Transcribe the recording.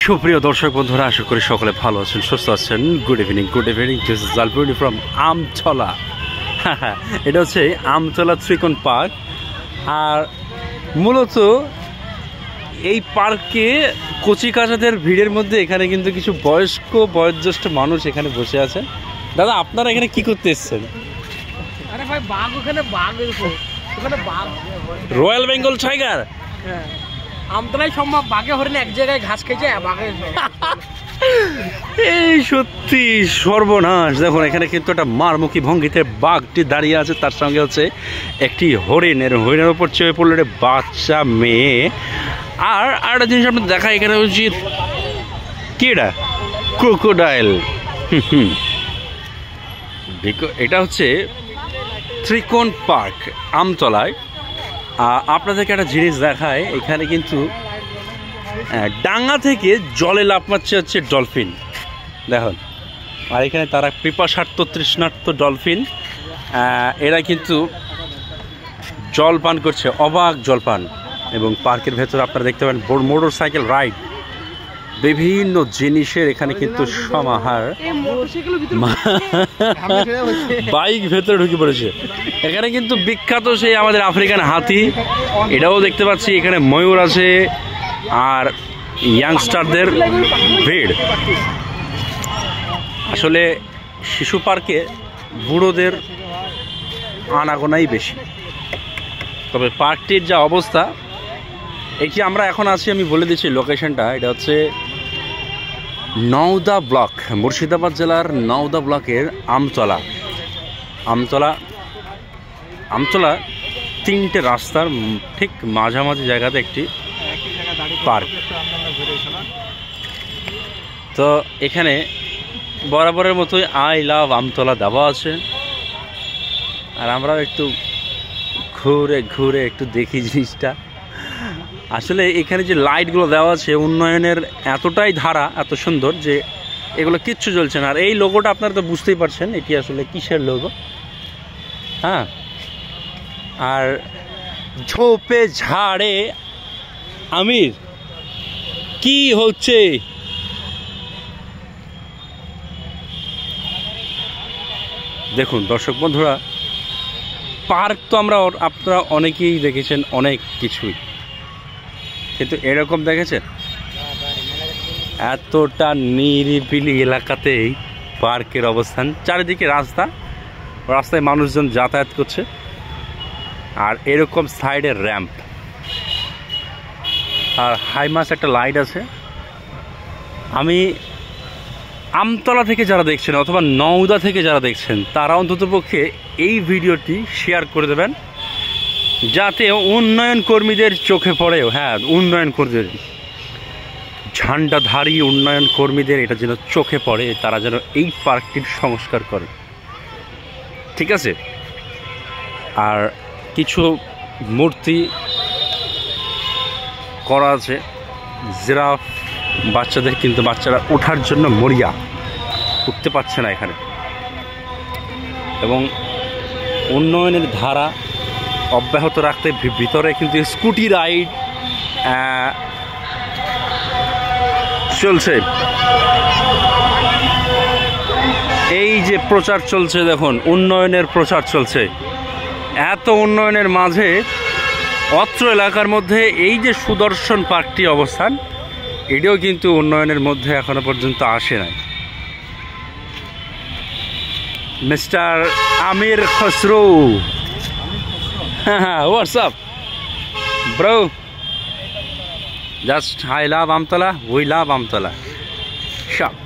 সুপ্রিয় দর্শক বন্ধুরা, আশা করি সকলে ভালো আছেন, সুস্থ আছেন। Good evening this is Jalpuri from Amtala. এটা হচ্ছে আমতলা ত্রিকোণ পার্ক। আর মূলত এই পার্কে কচিকাচাদের ভিড়ের মধ্যে এখানে কিন্তু কিছু বয়োজ্যেষ্ঠ মানুষ এখানে বসে আছেন। দাদা, আপনারা এখানে কি করতে এসছেন? আরে ভাই, বাঘ ওখানে, বাঘ ওখানে বাঘ, রয়্যাল বেঙ্গল টাইগার। হ্যাঁ, আমতলায় সম্ভব বাঘে হরিণ এক জায়গায় ঘাস খেয়েছে বাঘে। এই সত্যি সর্বনাশ। দেখুন, এখানে কিন্তু একটা মারমুখী ভঙ্গিতে বাঘটি দাঁড়িয়ে আছে, তার সঙ্গে হচ্ছে একটি হরিণের উপর চেপে পড়লো একটা বাচ্চা মেয়ে। আর একটা জিনিস আপনার দেখা, এখানে হচ্ছে কেডা ক্রোকোডাইল। এটা হচ্ছে ত্রিকোণ পার্ক আমতলায়। আপনাদেরকে একটা জিনিস দেখায়, এখানে কিন্তু ডাঙ্গা থেকে জলে লাফ মারছে হচ্ছে ডলফিন, দেখুন। আর এখানে তারা পিপাসার্থ তৃষ্ণার্ত ডলফিন, এরা কিন্তু জল পান করছে, অবাক জলপান। এবং পার্কের ভেতরে আপনারা দেখতে পাবেন মোটর সাইকেল রাইড, বিভিন্ন জিনিসের এখানে কিন্তু সমাহার। বাইক ভেতরে ঢুকে পড়েছে। এখানে কিন্তু বিখ্যাত সেই আমাদের আফ্রিকান হাতি, এটাও দেখতে পাচ্ছি। এখানে ময়ূর আছে আর ইয়াংস্টারদের ভিড়। আসলে শিশু পার্কে বুড়োদের আনাগোনাই বেশি। তবে পার্কটির যা অবস্থা, এটি আমরা এখন আছি, আমি বলে দিচ্ছি লোকেশনটা। এটা হচ্ছে নওদা ব্লক, মুর্শিদাবাদ জেলার নওদা ব্লকের আমতলা। আমতলা তিনটে রাস্তার ঠিক মাঝামাঝি জায়গাতে একটি পার্ক। তো এখানে বরাবরের মতোই আই লাভ আমতলা দেওয়া আছে। আর আমরাও একটু ঘুরে ঘুরে একটু দেখি জিনিসটা। আসলে এখানে যে লাইটগুলো দেওয়া আছে, উন্নয়নের এতটাই ধারা, এত সুন্দর যে এগুলো কিচ্ছু জ্বলছে না। আর এই লোগোটা আপনারা তো বুঝতেই পারছেন এটি আসলে কিসের লোগো। হ্যাঁ, আর ঝোপে ঝাড়ে আমির কি হচ্ছে, দেখুন দর্শক বন্ধুরা। পার্ক তো আপনারা অনেকেই দেখেছেন, অনেক কিছুই, কিন্তু এরকম দেখেছেন এতটা নিরিবিলি এলাকাতেই পার্কের অবস্থান। চারিদিকে রাস্তায় মানুষজন যাতায়াত করছে, আর এরকম সাইডের র্যাম্প, আর হাইমাস একটা লাইট আছে। আমি আমতলা থেকে যারা দেখছেন অথবা নওদা থেকে যারা দেখছেন, তারা অন্ততপক্ষে এই ভিডিওটি শেয়ার করে দেবেন, যাতে উন্নয়ন কর্মীদের চোখে পড়েও। হ্যাঁ, উন্নয়ন কর্মীদের, ঝান্ডাধারী উন্নয়ন কর্মীদের এটা যেন চোখে পড়ে, তারা যেন এই পার্কটির সংস্কার করে, ঠিক আছে? আর কিছু মূর্তি করা আছে জিরাফ বাচ্চাদের, কিন্তু বাচ্চারা ওঠার জন্য মরিয়া, উঠতে পারছে না এখানে। এবং উন্নয়নের ধারা অব্যাহত রাখতে ভিতরে কিন্তু স্কুটি রাইড চলছে। এই যে প্রচার চলছে, দেখুন উন্নয়নের প্রচার চলছে। এত উন্নয়নের মাঝে অত্র এলাকার মধ্যে এই যে সুদর্শন পার্কটি অবস্থান, এটাও কিন্তু উন্নয়নের মধ্যে এখনো পর্যন্ত আসে নাই। Mister Amir Khasru, what's up bro? Just I love Amtala, we love Amtala. Shop.